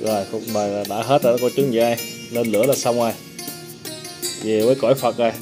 Rồi cuộc đời đã hết rồi đó cô chú chị ơi, lên lửa là xong rồi, về với cõi Phật rồi.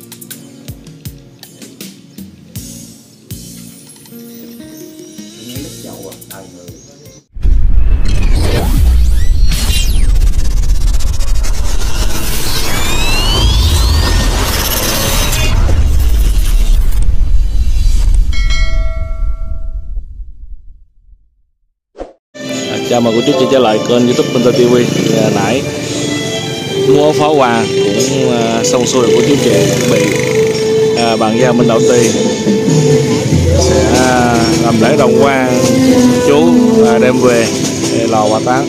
Chào mừng cô chú chị trở lại kênh YouTube Minh Tơ TV. Nãy mua pháo hoa cũng xong xuôi của chú chị, chuẩn bị bàn giao bên đầu ty sẽ làm lễ đồng quan chú đem về lò hỏa táng.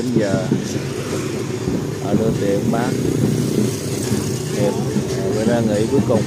giờ ở đưa tiệm bác Hiệp bữa ra nghỉ cuối cùng.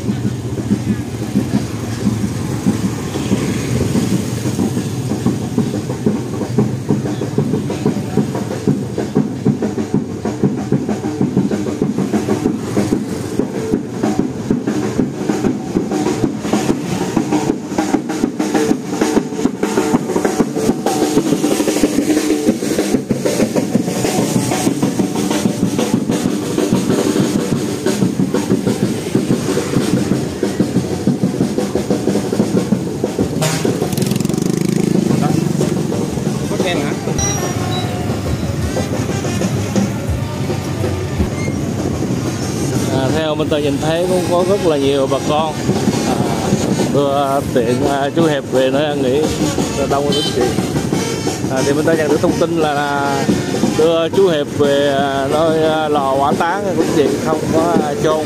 Theo bên tôi nhìn thấy cũng có rất là nhiều bà con đưa tiện chú Hiệp về nơi ăn nghỉ đông hơn chị. Thì bên tôi nhận được thông tin là đưa chú Hiệp về nơi lò hỏa táng của chị, không có chôn.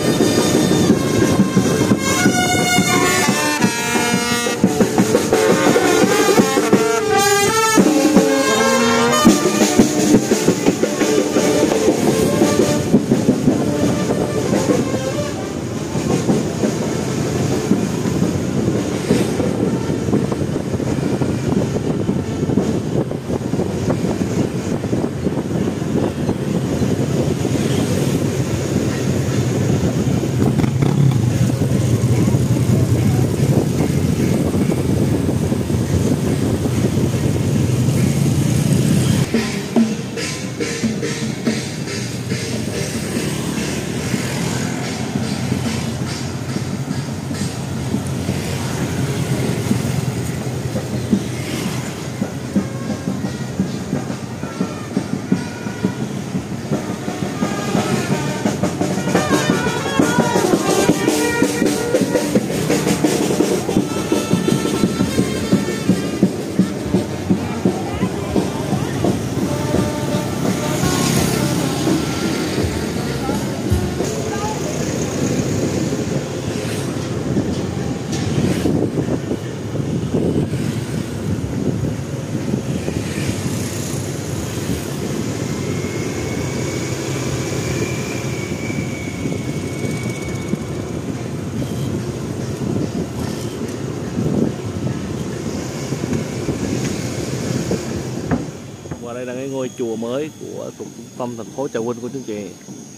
Và đây là cái ngôi chùa mới của thuộc trung tâm thành phố Trà Vinh của chúng chị.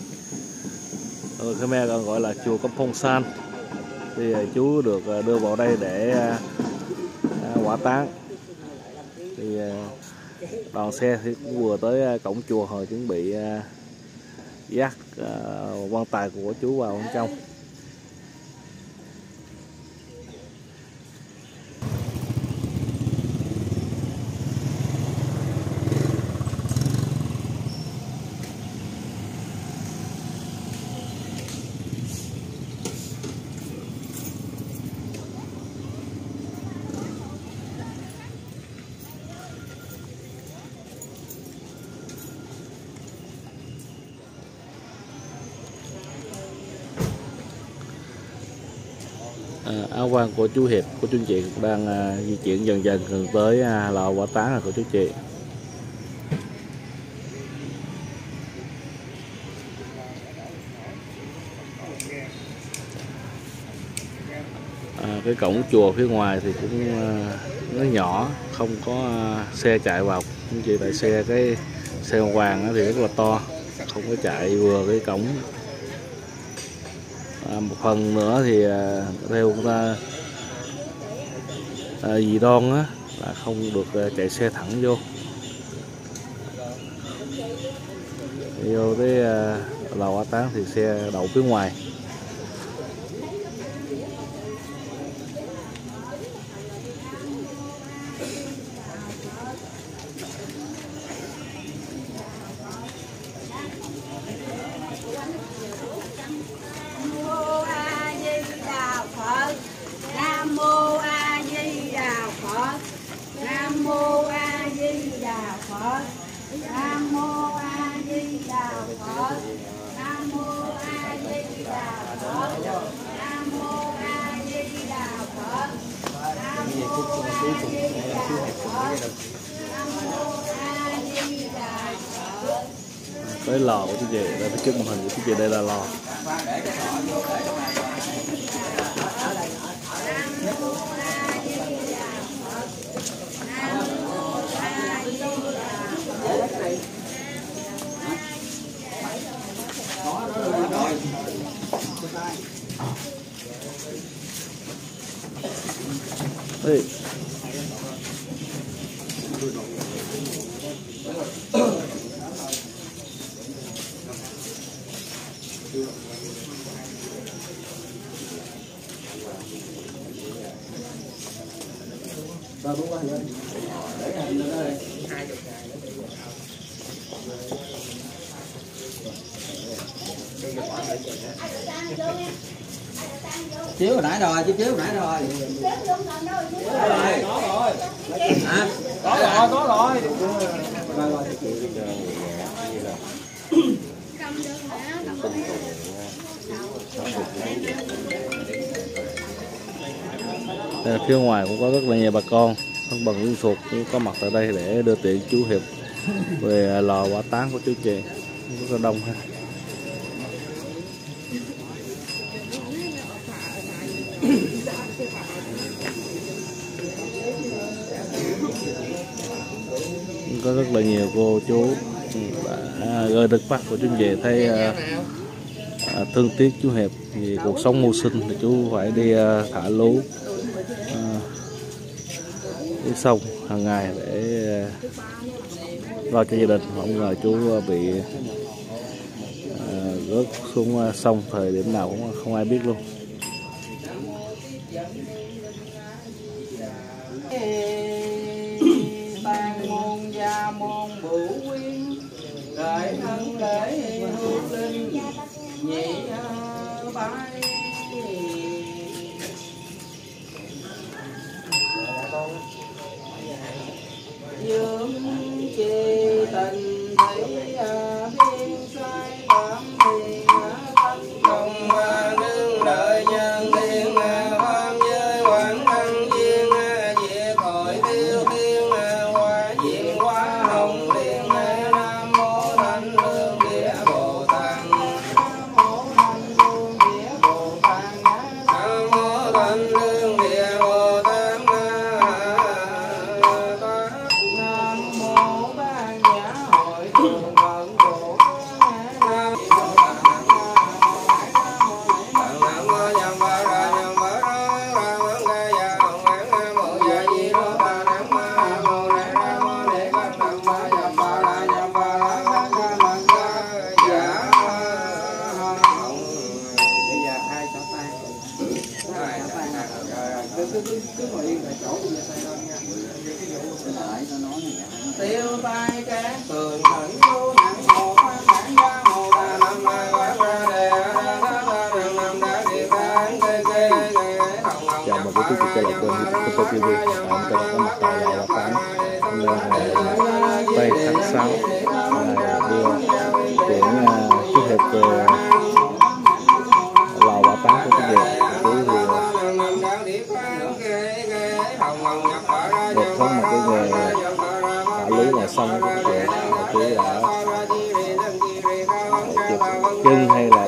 Người Khmer còn gọi là chùa Kampong San. Thì chú được đưa vào đây để hỏa táng. Thì đoàn xe thì cũng vừa tới cổng chùa hồi chuẩn bị dắt quan tài của chú vào bên trong. Áo quan của chú Hiệp của chú chị đang di chuyển dần dần gần tới lò hỏa táng của chú chị. Cái cổng chùa phía ngoài thì cũng nó nhỏ, không có xe chạy vào. Chú chị tại cái xe hoàng thì rất là to, không có chạy vừa cái cổng. Một phần nữa thì theo dì Đoan á là không được chạy xe thẳng vô cái lò hỏa táng, thì xe đậu phía ngoài. với lò của chú chị. Đây phía trước màn hình của chú chị đây là lò. Đây. Chiếu hồi nãy rồi, chiếu hồi nãy rồi. Hả? Có rồi. Phía ngoài cũng có rất là nhiều bà con thân bằng liên thuộc cũng có mặt tại đây để đưa tiện chú Hiệp về lò hỏa táng của chú chị, rất là đông ha. Có rất là nhiều cô chú đã gửi nước mắt của chú về thấy thương tiếc chú Hiệp vì cuộc sống mưu sinh thì chú phải đi thả lú đi sông hàng ngày để lo cho gia đình. Không ngờ chú bị rớt xuống sông thời điểm nào cũng không ai biết luôn. Ban môn gia môn bửu quyên đại thân lễ hương linh nhị bái dương chi tình thủy biên sai cảm thiền tâm đồng nương đợi nhân thiên pháp giới quảng thân duyên diệt khỏi tiêu thiên hoa diện hóa hồng liên nam mô thanh lương địa bồ tát nam mô thanh lương địa bồ tát nam mô thanh lương địa bồ tát nam mô ban nhã hội thường vận độ nam tiêu tai các tường thần vô nặng hồ phan bản gia hồ đà nam mai quán ra đề ra nam đá địa tán kê kê kê hồng hồng. Chào mừng quý vị trở lại kênh YouTube TV. Chúng ta có mặt tại lò hỏa táng hôm nay ngày Tây tháng 6 ngày đưa tiễn chú Hiệp về lò hỏa táng của chú Hiệp. Một trong một cái nghề thả lưới ngoài sông của chú Hiệp, chú đã chân hay là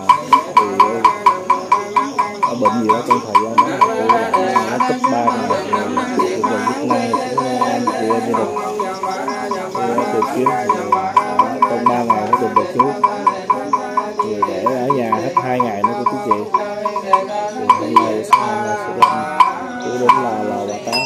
ở bệnh gì đó trong thời gian đó chú đã tích 3 ngày cũng gần Việt Nam cũng anh chị em gia đình tìm kiếm trong 3 ngày mới tìm được chú, để ở nhà hết 2 ngày nữa của chú chị. Thì hôm nay sẽ chú đến là lò hỏa táng.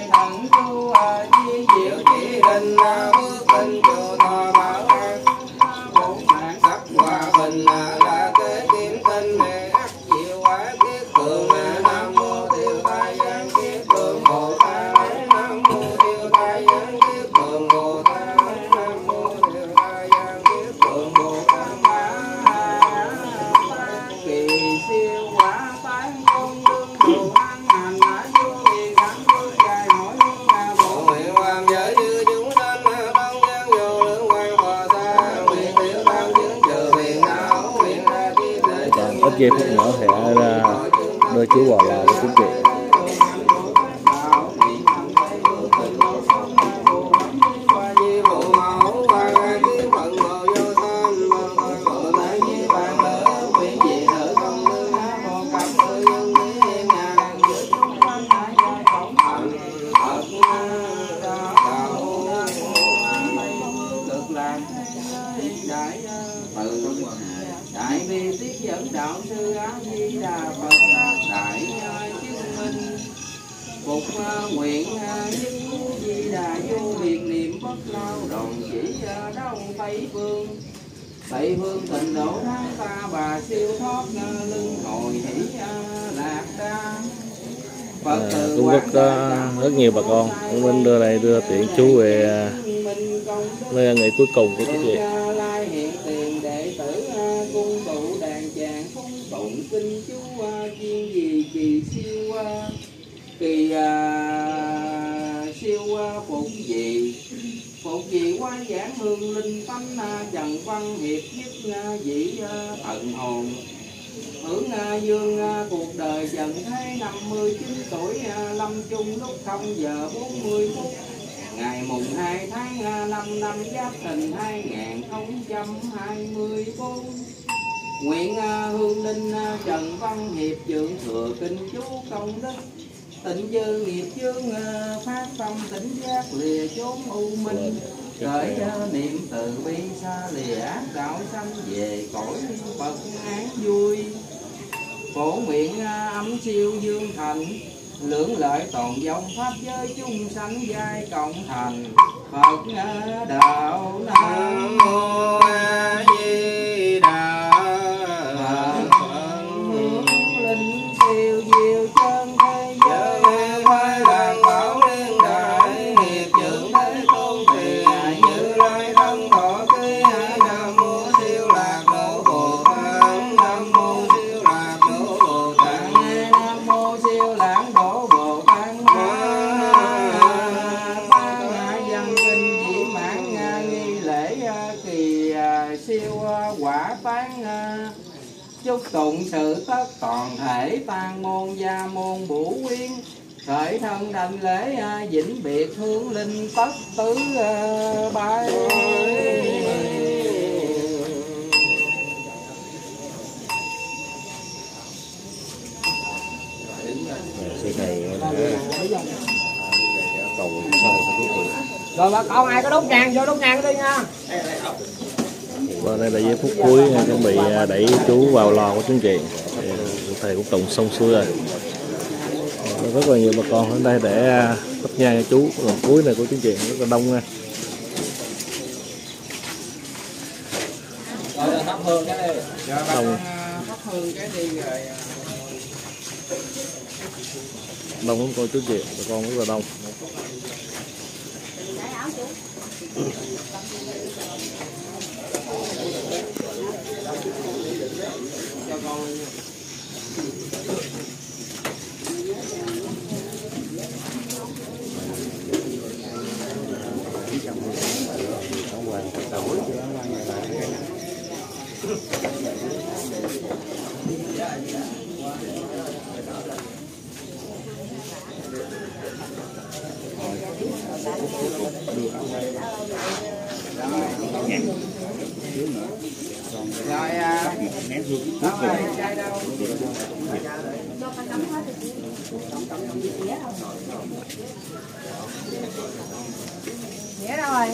Ít giây phút nữa sẽ đưa chú vào lò của chú chị. phục nguyện những di đà vô biệt niệm bất lao đồng chỉ đâu Tây phương tịnh độ tháng ta bà siêu thoát lưng hồi hỷ lạc đa. Cũng rất nhiều bà con mình đưa tiễn chú về nơi ngày cuối cùng của quý vị. Hiện tiền đệ tử cung tụ đàn chàng phúng tụng kinh chú chuyên gì kỳ siêu phục gì quan giảng hương linh tánh trần văn hiệp nhất dĩ tận hồn hưởng dương cuộc đời dần thế 59 tuổi lâm chung lúc 0 giờ 40 phút ngày mùng 2 tháng 5 năm Giáp Thìn 2024. Nguyện hương linh Trần Văn Hiệp dưỡng thừa kinh chú công đức tịnh dư nghiệp chướng phát tâm tỉnh giác lìa chốn u minh khởi niệm từ bi xa lìa ác đạo sanh về cõi Phật an vui. Phổ nguyện ấm siêu dương thành lưỡng lợi toàn vong pháp giới chung sanh giai cộng thành Phật đạo. Nam mô A Di Đà Phật. Linh siêu diệu chân thế giới phải làm bảo liên đại hiệp trưởng thế tôn thầy như lai thân thọ ký. Nam mô siêu lạc độ Bồ Tát. Nam mô siêu lạc độ Bồ Tát. Nam mô siêu lạc độ Bồ Tát. Văn kinh chỉ mãn nghi lễ kỳ siêu quả tán chúc tụng sự tất toàn thể tan môn gia môn bổ quyên khởi thân đảnh lễ vĩnh biệt hương linh tất tứ bái. Rồi bà con ai có đốt nhang vô đốt nhang đi nha. Và đây là giây phút cuối chuẩn bị đẩy chú vào lò của chính trị. Thầy cũng tụng xong xuôi rồi. Rất là nhiều bà con ở đây để thắp nhang cho chú lần cuối này của chính trị rất là đông nha. Rồi thắp hương cái đi. Thắp hương cái đi rồi. Đông lắm cô chú chị, bà con rất là đông. Nghĩa đâu rồi?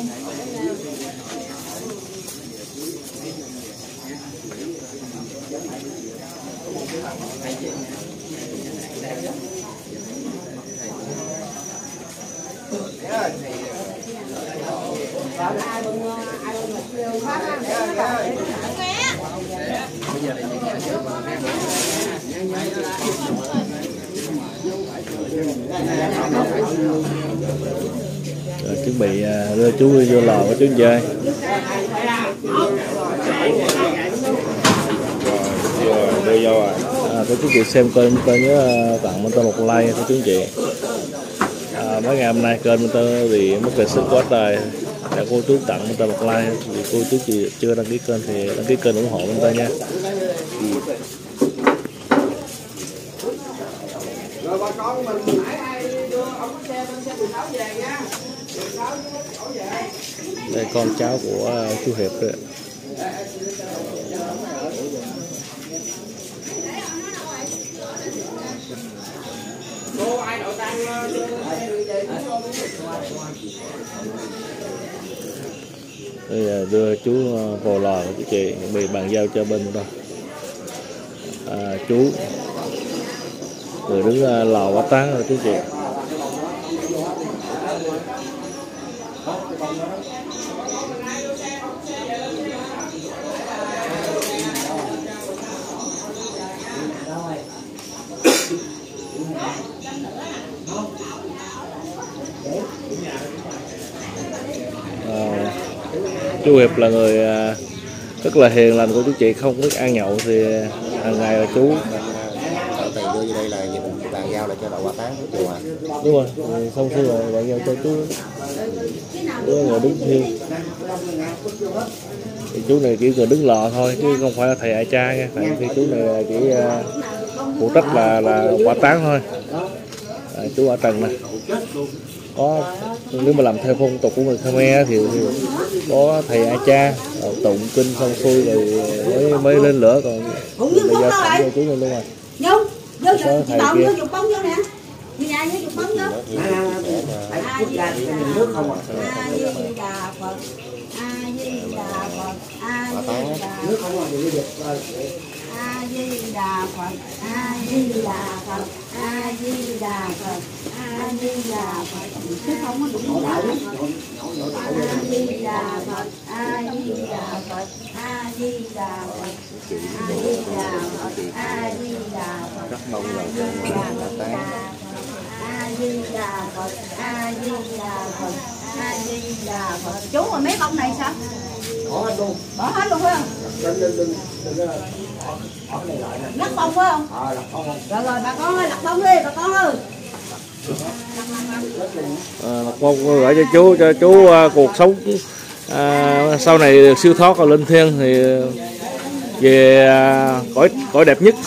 Rồi, chuẩn bị đưa chú vô lò của chú chơi. Đưa vô rồi. Cô chú chị xem kênh Minh Tơ nhớ tặng Minh Tơ một like cô chú chị. Mấy ngày hôm nay kênh Minh Tơ thì mất vệ sức quá trời. Để cô chú tặng Minh Tơ một like. Vì cô chú chị chưa đăng ký kênh thì đăng ký kênh ủng hộ Minh Tơ nha. Rồi bà con mình nãy ai đưa ông xe bên xe 16 về nha. 16 chỗ về. Đây con cháu của chú Hiệp đấy. Cô ai đội tăng đưa về Bây giờ đưa chú vào lò của chú chị, chuẩn bị bàn giao cho bên đó. Chú người đứng lò quá tán rồi chú chị. Chú Hiệp là người rất là hiền lành của chú chị, không biết ăn nhậu thì hàng ngày là chú tiền đưa vô đây là bàn giao lại cho đội hỏa táng của chùa. đúng rồi, xong xuôi rồi bàn giao cho chú người đứng thiêu. Thì chú này chỉ cần đứng lò thôi chứ không phải là thầy ai cha nha, tại vì chú này là chỉ phụ trách là hỏa táng thôi. Chú ở trần này có, nếu mà làm theo phong tục của người Khmer thì có thầy a cha tụng kinh xong xuôi rồi mới lên lửa, còn bây giờ tặng cho chú luôn rồi. Có thầy kia Nước không là gì được rồi. A Di Đà Phật, A Di Đà Phật, A Di Đà Phật, A Di Đà Phật. Chứ không có đúng rồi. A Di Đà Phật, A Di Đà Phật, A Di Đà Phật, A Di Đà Phật, A Di Đà Phật. Rất mong là cho hỏa táng. A Di Đà Phật, A Di Đà Phật, A Di Đà Phật. Chú rồi mấy bông này sao? Bỏ hết luôn. Bỏ hết luôn phải không? Đừng Lắc bông phải không? lật bông không? Rồi bà con ơi, lắc bông đi bà con ơi. lộc bông gửi cho chú cuộc sống sau này được siêu thoát và linh thiêng thì về cõi đẹp nhất.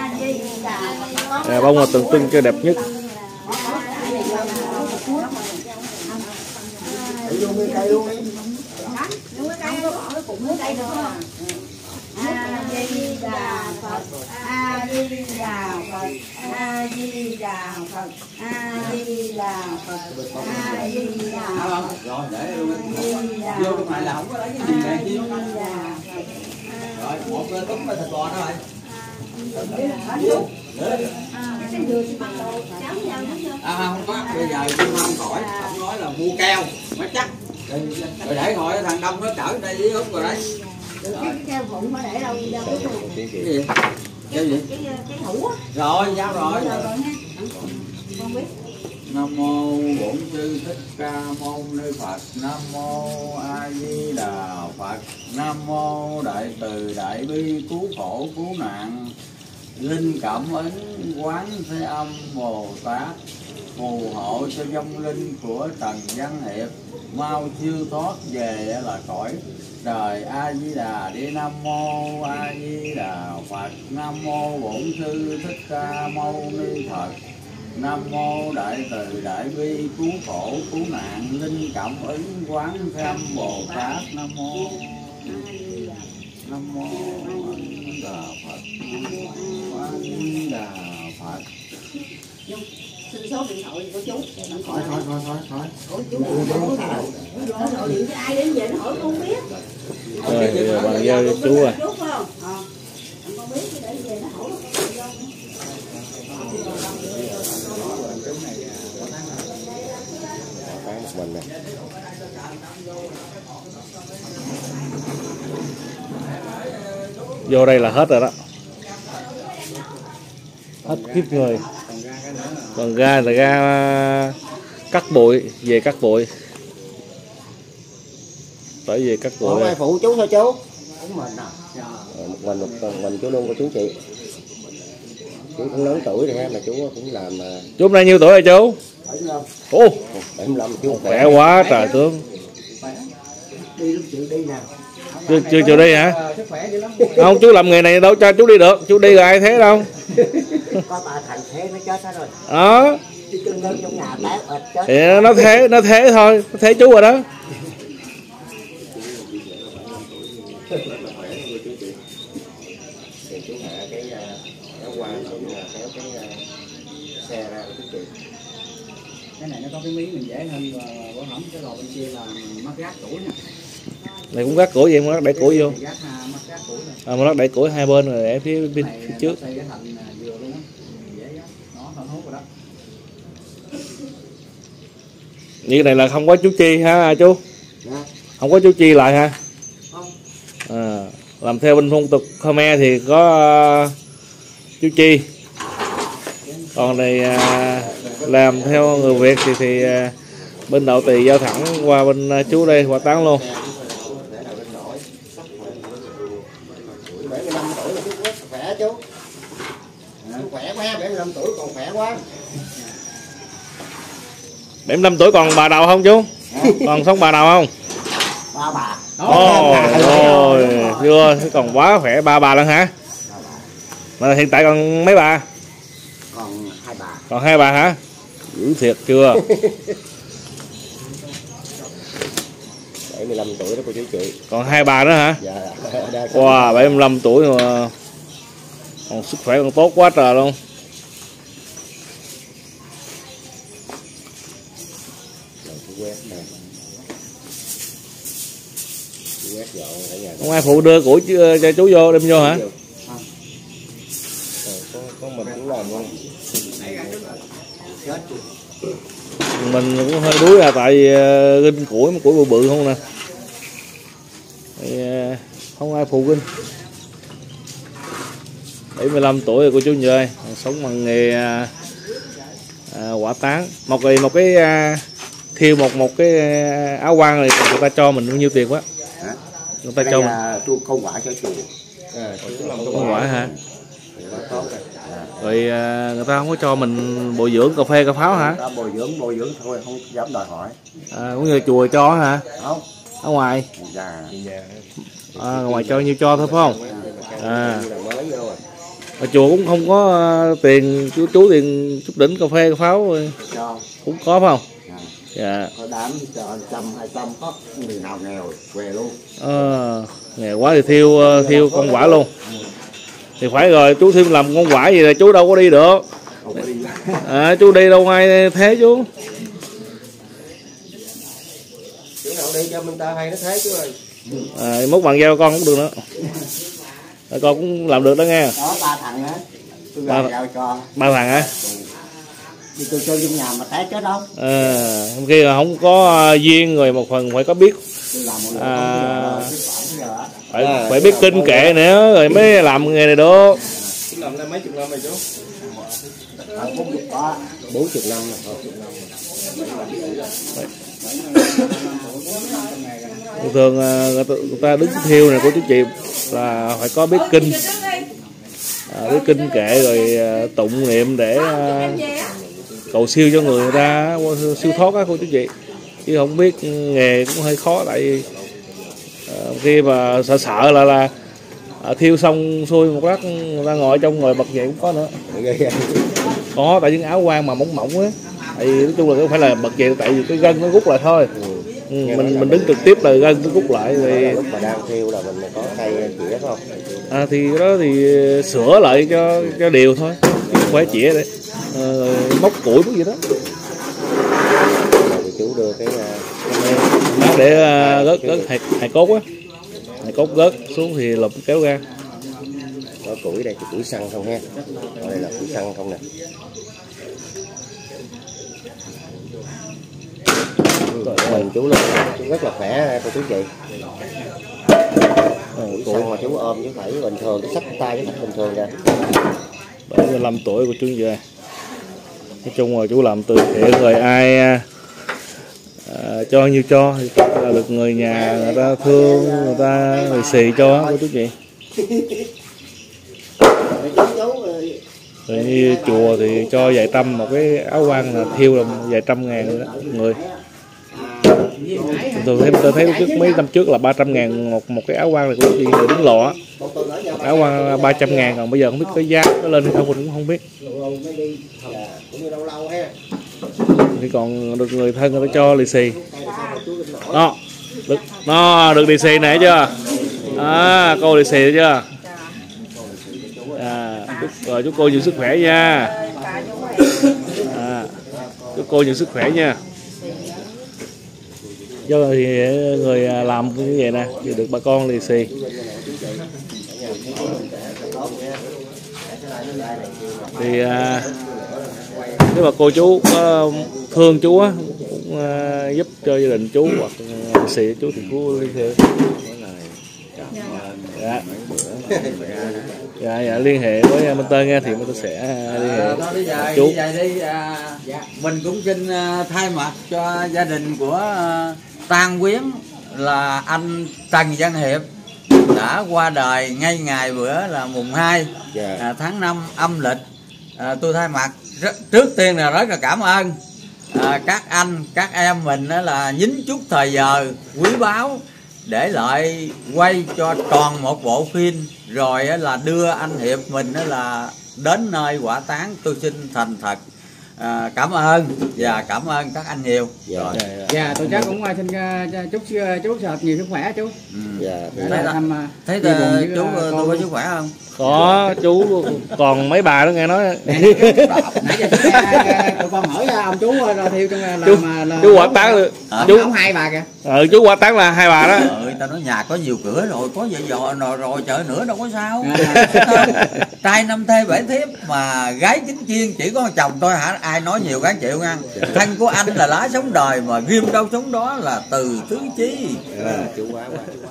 Bông là tượng trưng cho đẹp nhất. A Di Đà Phật, A Di Đà Phật, A Di Đà Phật, A Di Đà Phật, A Di Đà Phật. Rồi để luôn. Vô trong này là không có lấy cái gì để chi. Rồi một cái túm cái thịt bò đó rồi. Không có, bây giờ tôi không khỏi, không nói là mua keo, mới chắc. Rồi để hồi thằng Đông nó chở đây với Úc rồi đấy. Cái keo phụng mà để đâu đâu cái gì? Cái gì? Cái hũ á. Rồi, giao rồi. Con biết. Nam mô Bổn Sư Thích Ca Mâu Ni Phật. Nam mô A Di Đà Phật. Nam mô Đại Từ Đại Bi Cứu Khổ Cứu Nạn. Linh cảm ứng Quán Thế Âm Bồ Tát phù hộ cho vong linh của Trần Văn Hiệp mau siêu thoát về là cõi đời A Di Đà đi. Nam mô A Di Đà Phật. Nam mô Bổn Sư Thích Ca Mâu Ni Phật. Nam mô Đại Từ Đại Bi Cứu Khổ Cứu Nạn. Linh cảm ứng Quán Thế Âm Bồ Tát. Nam mô A Đà Phật. A Đà Phật. Xin số điện thoại của chú. Thôi. Chú gọi điện cho ai đến về nó hỏi con biết. Rồi bàn giao cho chú à. Chú phải không? Con biết để về nó hỏi. Táng một mình này. Vô đây là hết rồi đó, hết kiếp người. Còn ga là ga cắt bụi, về cắt bụi, tới về cắt bụi. Không ai phụ chú thôi chú. Mình à. Một mình chú luôn của chú chị. Chú cũng lớn tuổi rồi ha, mà chú cũng làm. Chú hôm nay nhiêu tuổi rồi chú? 75. Ồ, 75 chú khỏe quá trời tướng. Đi lúc chịu đi nè. Chưa chịu đi hả? Không, chú làm nghề này đâu cho chú đi được, chú đi rồi ai thế đâu. Có bà Thành thế nó chết hết rồi. Đó. Trong nhà tát chết. Thì nó thế thôi, nó thế chú rồi đó. Thì chú hạ cái qua cũng là kéo cái xe ra của chú chị. Cái này nó có cái miếng mình dễ hơn và bổ hỏng, cái lò bên kia là mắt gác củi nè. Này cũng gác củi vậy, mà đẩy củi vô. Mắt gác củi À, mà đẩy củi hai bên rồi để phía trước. Xây cái thành dừa luôn á. Dễ gác. Nó thành hút rồi đó. Như này là không có chú Chi ha chú? Không có chú chi lại hả? À, làm theo bên phong tục Khmer thì có chú chi, còn này làm theo người Việt thì bên Đạo Tỳ giao thẳng qua bên chú đây qua táng luôn. 75 tuổi là chú khỏe chú. Khỏe quá, 75 tuổi còn khỏe quá. 75 tuổi còn bà nào không chú? Còn sống bà nào không? Ba bà. Rồi, chưa, còn quá khỏe, ba bà lần hả? Mà hiện tại còn mấy bà? Còn hai bà. Còn hai bà hả? Dữ thiệt chưa? 75 tuổi đó cô chú chị. Còn hai bà nữa hả? Dạ. Wow, 75 tuổi mà còn sức khỏe còn tốt quá trời luôn. Không ai phụ đưa củi cho chú vô đem vô hả? Có mình cũng làm luôn. Mình cũng hơi đuối tại vì ginh củi bự bự không nè. Thì, không ai phụ ginh. 75 tuổi rồi cô chú ơi, sống bằng nghề hỏa táng. Một cái thiêu một cái áo quan này người ta cho mình bao nhiêu tiền quá? Người ta cho mình công quả cho chùa. công quả hả? Rồi người ta không có cho mình bồi dưỡng cà phê cà pháo hả? Bồi dưỡng thôi, không dám đòi hỏi. Cũng như chùa cho hả? Không. Ở ngoài? Dạ. Ngoài cho nhiêu cho thôi phải không? Mà chùa cũng không có tiền chú tiền chút đỉnh cà phê cà pháo cũng có phải không? Dạ. Có đám 100 200 có người nào nghèo về luôn. Nghèo quá thì thiêu con quả luôn. Thì phải rồi, chú thêm làm con quả gì là chú đâu có đi được. Chú đi đâu ai thế chú. Chú nào đi cho mình ta hay nó thế chú ơi. Mốt bàn giao con cũng được nữa. Con cũng làm được đó nghe. Đó 3 thằng á. Tôi giao cho. 3 thằng hả? Thì tôi cho trong nhà mà té chết đâu. Khi mà không có duyên rồi một phần phải có biết. Phải biết kinh kệ nữa rồi mới làm nghề này được. Chú làm đây mấy chục năm rồi chú? 40 năm rồi. Thường người ta đứng thiêu này của chú chị là phải có biết kinh, biết kinh kệ rồi tụng niệm để cầu siêu cho người ta siêu thoát á cô chú chị, chứ không biết nghề cũng hơi khó. Tại vì khi mà sợ là thiêu xong xuôi một lát người ta ngồi trong ngồi bật dậy cũng có nữa. Có tại những áo quan mà mỏng mỏng á, tại vì nói chung là không phải là bật dậy, tại vì cái gân nó rút lại thôi. Mình đứng trực tiếp là gân nó rút lại thì lúc mà đang thiêu là mình có cây chĩa không? Thì đó thì sửa lại cho đều thôi, không phải chĩa đấy. Móc củi cái gì đó. Rồi chú đưa cái để gớt hài cốt á, hài cốt gớt xuống thì lụm kéo ra. có củi đây thì củi xăng không ha, ở đây là củi xăng không nè. Mình chú luôn, chú rất là khỏe cô chú chị. Củi xăng mà chú ôm chứ phải bình thường, cái xách tay cái xách bình thường ra. 75 tuổi của chú về. Nói chung là chú làm từ thiện rồi ai cho nhiêu cho thì là được người nhà người ta thương, người ta lì xì cho của chú chị. Rồi như chùa thì cho vài trăm, một cái áo quan là thiêu là vài trăm ngàn đó, người. Tôi thấy trước mấy năm trước là 300.000 một cái áo quan này của chị người đứng lò á. Áo quan 300.000, còn bây giờ không biết cái giá nó lên hay không mình cũng không biết. Thì còn được người thân người ta cho lì xì. Được lì xì này chưa? Cô lì xì chưa? Chúc cô nhiều sức khỏe nha. Chúc cô nhiều sức khỏe nha. Do thì người làm như vậy nè thì được bà con lì xì. Thì nếu mà cô chú thương chú á cũng giúp cho gia đình chú hoặc xì chú thì chú liên hệ. Dạ. Dạ liên hệ với Minh Tân nghe thì Minh Tân sẽ liên hệ chú. Mình cũng xin thay mặt cho gia đình của Tang Quyến là anh Trần Văn Hiệp đã qua đời ngay ngày bữa là mùng 2 tháng 5 âm lịch. Tôi thay mặt trước tiên là rất là cảm ơn các anh các em mình là nhín chút thời giờ quý báu để lại quay cho toàn một bộ phim, rồi là đưa anh Hiệp mình là đến nơi hỏa táng. Tôi xin thành thật cảm ơn và cảm ơn các anh nhiều. Dạ, tôi chắc cũng xin chúc chú Sợt nhiều sức khỏe chú. Thấy chú tôi có sức khỏe không? Có, chú còn mấy bà đó nghe nói. Nãy giờ tụi con hỏi ông chú rồi thiêu trong là chú hỏa táng được. Chú không hai bà kìa. Chú hỏa táng là hai bà đó. Ta nói nhà có nhiều cửa rồi, có vợ dọ rồi chợ nữa đâu có sao. Trai 5 thê 7 thiếp mà gái 9 chiên, chỉ có chồng tôi hả? Ai nói nhiều gán chịu ngăn. Thân của anh là lá sống đời mà ghim đâu sống đó là từ tứ chí. Chú quá.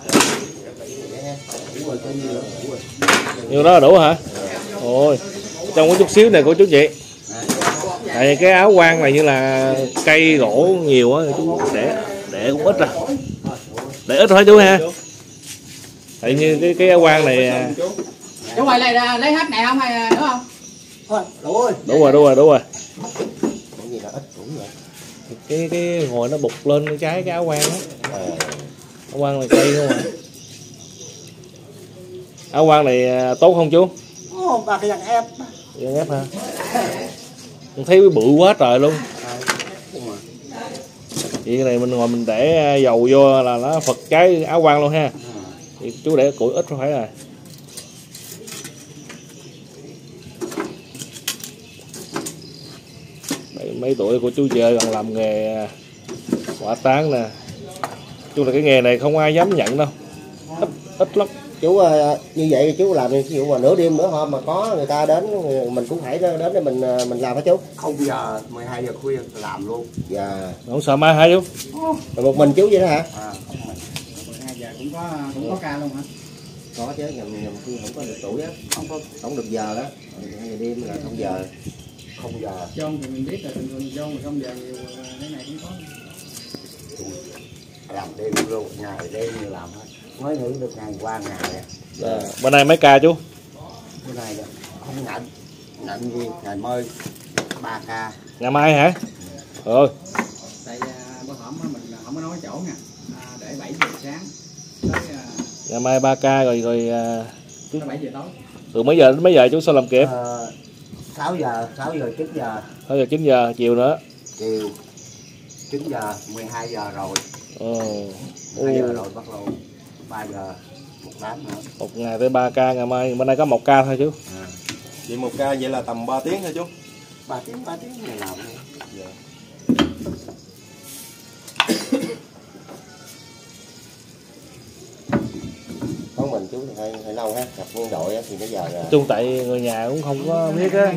Nhiều đó là đủ hả? Ôi, trong có chút xíu này của chú chị. Tại vì cái áo quan này như là cây gỗ nhiều á, chú để cũng ít rồi. Để ít thôi chú ha. Tại như cái áo quan này. Chú ơi lấy hết này không hay nữa không? Đủ rồi. Cái ngồi nó bục lên cái áo quan á. Áo quan này cây không à. Áo quan này tốt không chú? Bà cái dàn ép. Dàn ép hả? Mình thấy bự quá trời luôn. Vậy cái này mình ngồi mình để dầu vô là nó phật cái áo quan luôn ha. Thì chú để củi ít không phải rồi. Mấy tuổi của chú chơi còn làm nghề hỏa táng nè. Chú là cái nghề này không ai dám nhận đâu. Ít lắm. Chú như vậy chú làm ví dụ mà nửa đêm nửa hôm mà có người ta đến mình cũng phải đến để mình làm hả chú? Không giờ 12 giờ khuya làm luôn. Dạ. Không sợ ma hả chú? Rồi một mình chú vậy đó hả? 12 giờ cũng có ca luôn hả? Có chứ, nhầm khi không có được tuổi á, không được giờ đó. 12 giờ đêm là không giờ. Không giờ. John thì mình biết là thường thường John mà không giờ nhiều cái này cũng có. Làm đêm luôn, ngày đêm như làm hết. Mới nghỉ được ngày qua ngày. Bên này mấy ca chú? Bên này không nhận gì, ngày mới 3 ca. Ngày mai hả? Rồi. Tại bữa hổm mình không có nói chỗ nha. Để 7 giờ sáng tới Ngày mai 3 ca rồi chú 7 giờ tối. Từ mấy giờ đến mấy giờ chú sao làm kịp? 6 giờ 9 giờ. 6 giờ 9 giờ chiều nữa. Chiều 9 giờ 12 giờ rồi. 2 giờ rồi bắt đầu 3 giờ một đám nữa. Một ngày tới 3 ca, ngày mai bên đây có 1 ca thôi chú. Vậy 1 ca vậy là tầm 3 tiếng thôi chú. 3 tiếng này làm luôn. Dạ. Có mình chú thì hơi lâu ha, gặp quân đội thì bây giờ Chung tại người nhà cũng không có biết á.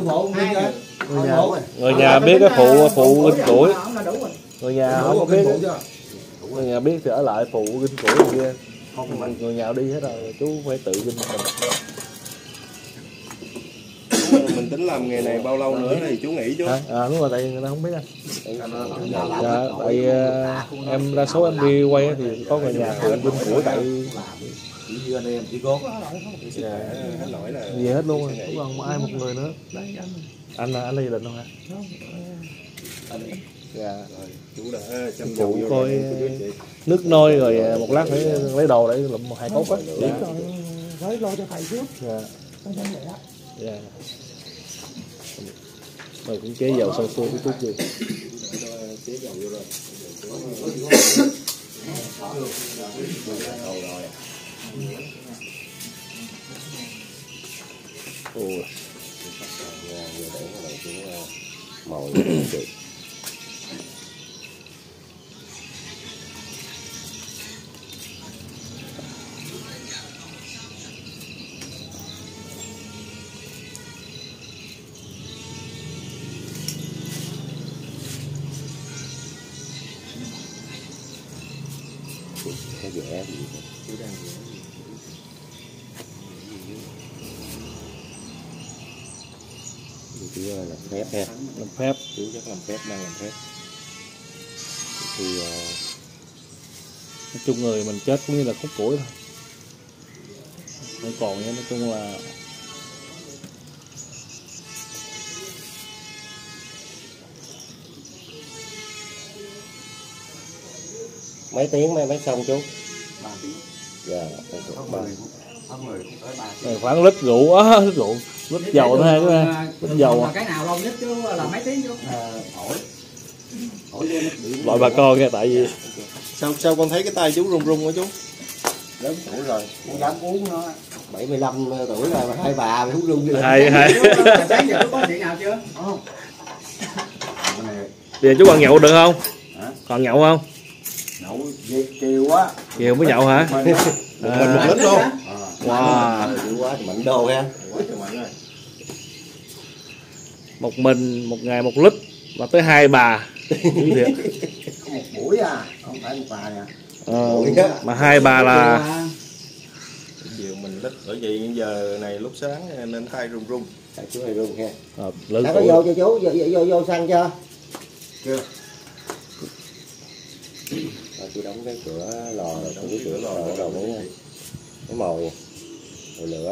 người Người nhà biết cái phụ kinh củi. Người nhà không có biết. Người nhà biết thì ở lại phụ kinh củi kia. Người nhà đi hết rồi, chú phải tự kinh mình. Mình tính làm nghề này bao lâu nữa thì chú nghĩ chú? Đúng rồi, tại vì người ta không biết anh. Dạ, tại em đa số em đi quay thì có người nhà phụ kinh củi tại Anh em chỉ có gì hết luôn rồi, không còn ai một người nữa. Anh là gia đình không hả? Dạ. Chú đã chăm Phụ coi nước nôi rồi một lát phải lấy đồ để lụm 2 cốc á. Phải lo cho thầy trước. Dạ. Dạ. Rồi cũng chế dầu xong xuôi chút gì. chế dầu vô rồi. Ôi. Màu Nó dẻ gì chú làm phép ha, làm phép. Chú chắc làm phép, đang làm phép. thì Nói chung người mình chết cũng như là khúc củi thôi, không còn nữa. Nói chung là mấy tiếng mới xong chú? 3 tiếng. Dạ, Có người cũng tới 3 tiếng. này khoảng lít rượu á, lít rượu, lít dầu nữa ha, lít dầu à. Cái nào lâu nhất chú là mấy tiếng chú? Hỏi lên Loại bà con nha, tại vì Sao con thấy cái tay chú run run hả chú? lớn tuổi rồi, không dám uống nó. 75 tuổi rồi mà hai bà mới uống rung như hai Sáng giờ chú có chuyện nào chưa? bây giờ chú còn nhậu được không? Hả? Còn nhậu không? Nhậu chiều á. Chiều mới nhậu hả? Mình một lít luôn. Wow. dữ quá thì mạnh đô ha. Một mình một ngày 1 lít mà tới 2 bà. Dữ thiệt. Có một buổi à, không phải một bà nè. Mà 2 bà là Chiều mình lít, bởi vì giờ này lúc sáng nên tay run run. Tại chú hay run ha. lớn Đã có tuổi. vô cho chú, vô xăng chưa? Chưa. Rồi chú đóng cái cửa lò rồi, cái cửa lò rồi cái mồi lửa.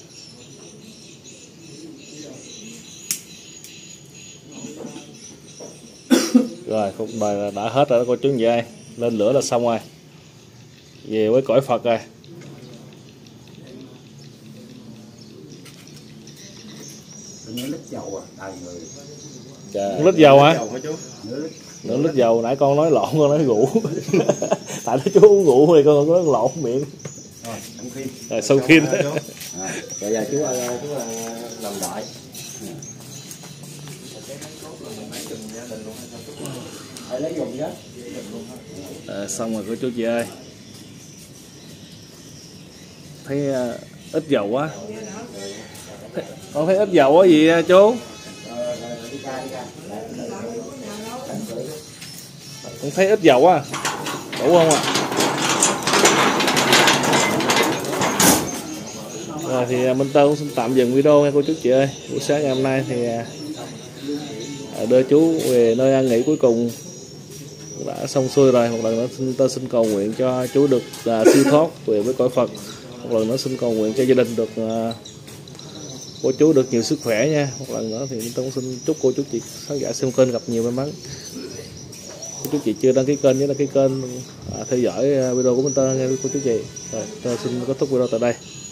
Rồi cuộc đời là đã hết rồi đó cô chú anh chị ơi. Lên lửa là xong rồi, về với cõi Phật rồi. Nửa lít dầu à, đầy người. Lít dầu hả? Dầu hả chú? Nửa lít dầu. Nãy con nói lộn, con nói rượu. Tại đó chú uống rượu thì con nói lộn miệng. Rồi, xong phim. Rồi xong phim. Rồi giờ chú làm đại. Phải lấy dùng đó. Xong rồi cô chú chị ơi. Thấy ít dầu quá. Con thấy ít dầu quá gì chú? Con thấy ít dầu quá. Đủ không ạ? Rồi thì Minh Tân cũng xin tạm dừng video nha cô chú chị ơi. Buổi sáng ngày hôm nay thì đưa chú về nơi an nghỉ cuối cùng đã xong xuôi rồi. Một lần nữa xin cầu nguyện cho chú được siêu thoát về với cõi Phật. Một lần nữa xin cầu nguyện cho gia đình được cô chú được nhiều sức khỏe nha. Một lần nữa thì tôi cũng xin chúc cô chú chị khán giả xem kênh gặp nhiều may mắn. Cô chú chị chưa đăng ký kênh nhớ đăng ký kênh, theo dõi video của Minh Tân nha cô chú chị. Rồi tôi xin kết thúc video tại đây.